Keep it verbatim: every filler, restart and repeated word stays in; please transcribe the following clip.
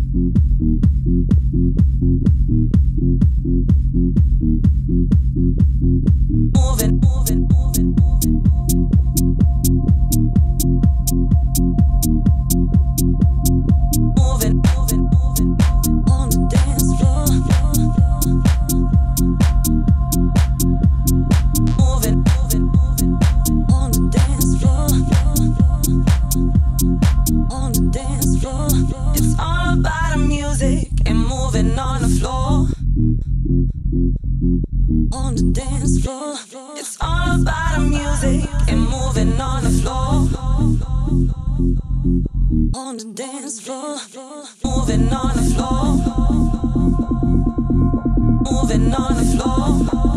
Moving, moving, moving, moving. Moving, moving, moving, moving on the dance floor. Moving, moving, moving, moving on the dance floor. On the dance floor. It's all about the music and moving on the floor. On the dance floor. It's all about the music and moving on the floor. On the dance floor, moving on the floor, moving on the floor.